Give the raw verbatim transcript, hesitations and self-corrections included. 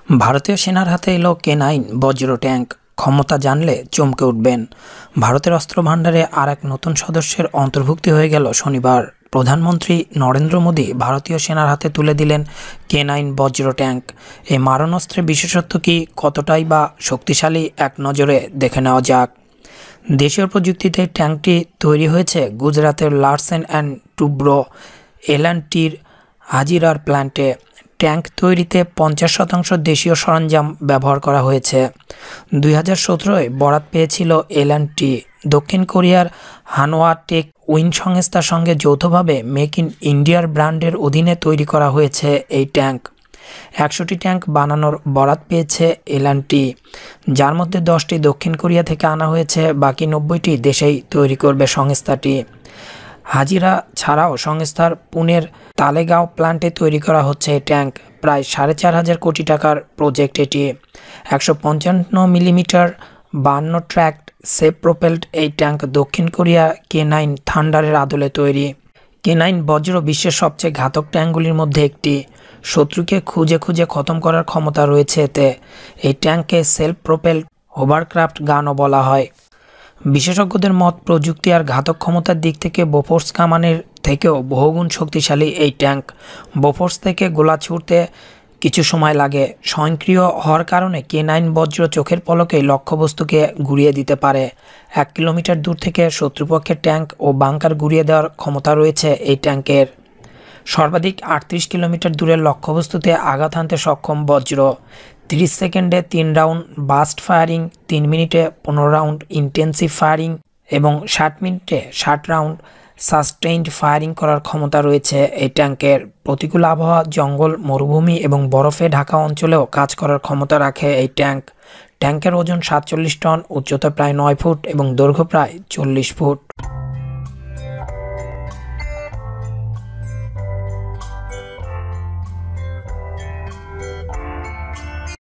ভারতীয় সেনার হাতে এলো কে নাইন বজ্র ট্যাঙ্ক। ক্ষমতা জানলে চমকে উঠবেন। ভারতের অস্ত্র ভাণ্ডারে আর এক নতুন সদস্যের অন্তর্ভুক্তি হয়ে গেল শনিবার। প্রধানমন্ত্রী নরেন্দ্র মোদী ভারতীয় সেনার হাতে তুলে দিলেন কে নাইন বজ্র ট্যাঙ্ক। এই মারণাস্ত্রের বিশেষত্ব কি, কতটাই বা শক্তিশালী, এক নজরে দেখে নেওয়া যাক। দেশীয় প্রযুক্তিতে ট্যাঙ্কটি তৈরি হয়েছে গুজরাতের Larsen and Toubro L and টির হাজিরার প্ল্যান্টে। ট্যাঙ্ক তৈরিতে পঞ্চাশ শতাংশ দেশীয় সরঞ্জাম ব্যবহার করা হয়েছে। দুই হাজার সতেরোয় বরাত পেয়েছিল এল অ্যান্ড টি। দক্ষিণ কোরিয়ার হানওয়া টেক উইন সংস্থার সঙ্গে যৌথভাবে মেক ইন ইন্ডিয়ার ব্র্যান্ডের অধীনে তৈরি করা হয়েছে এই ট্যাঙ্ক। একশোটি ট্যাঙ্ক বানানোর বরাত পেয়েছে এল অ্যান্ড টি, যার মধ্যে দশটি দক্ষিণ কোরিয়া থেকে আনা হয়েছে। বাকি নব্বইটি দেশেই তৈরি করবে সংস্থাটি। হাজিরা ছাড়াও সংস্থার পুনের তালেগাঁও প্ল্যান্টে তৈরি করা হচ্ছে এই ট্যাঙ্ক। প্রায় সাড়ে চার হাজার কোটি টাকার প্রজেক্ট এটি। একশো পঞ্চান্ন মিলিমিটার বান্ন ট্র্যাক্ট সেফ প্রোপেলড এই ট্যাঙ্ক দক্ষিণ কোরিয়া কে নাইন থান্ডারের আদলে তৈরি। কে নাইন বজ্র বিশ্বের সবচেয়ে ঘাতক ট্যাঙ্কগুলির মধ্যে একটি। শত্রুকে খুঁজে খুঁজে খতম করার ক্ষমতা রয়েছে এতে। এই ট্যাঙ্ককে সেলফ প্রোপেলড হোভারক্রাফট গানও বলা হয়। বিশেষজ্ঞদের মত, প্রযুক্তি আর ঘাতক ক্ষমতার দিক থেকে বোফোর্স কামানের থেকেও বহুগুণ শক্তিশালী এই ট্যাঙ্ক। বোফোর্স থেকে গোলা ছুড়তে কিছু সময় লাগে। স্বয়ংক্রিয় হওয়ার কারণে কে নাইন বজ্র চোখের পলকে লক্ষ্যবস্তুকে গুড়িয়ে দিতে পারে। এক কিলোমিটার দূর থেকে শত্রুপক্ষের ট্যাঙ্ক ও বাংকার গুড়িয়ে দেওয়ার ক্ষমতা রয়েছে এই ট্যাঙ্কের। সর্বাধিক আটত্রিশ কিলোমিটার দূরের লক্ষ্যবস্তুতে আঘাত হানতে সক্ষম বজ্র। তিরিশ সেকেন্ডে তিন রাউন্ড বাস্ট ফায়ারিং, তিন মিনিটে পনেরো রাউন্ড ইন্টেন্সিভ ফায়ারিং এবং ষাট মিনিটে ষাট রাউন্ড সাস্টেইনড ফায়ারিং করার ক্ষমতা রয়েছে এই ট্যাঙ্কের। প্রতিকূল আবহাওয়া, জঙ্গল, মরুভূমি এবং বরফে ঢাকা অঞ্চলেও কাজ করার ক্ষমতা রাখে এই ট্যাঙ্ক। ট্যাঙ্কের ওজন সাতচল্লিশ টন, উচ্চতা প্রায় নয় ফুট এবং দৈর্ঘ্য প্রায় চল্লিশ ফুট।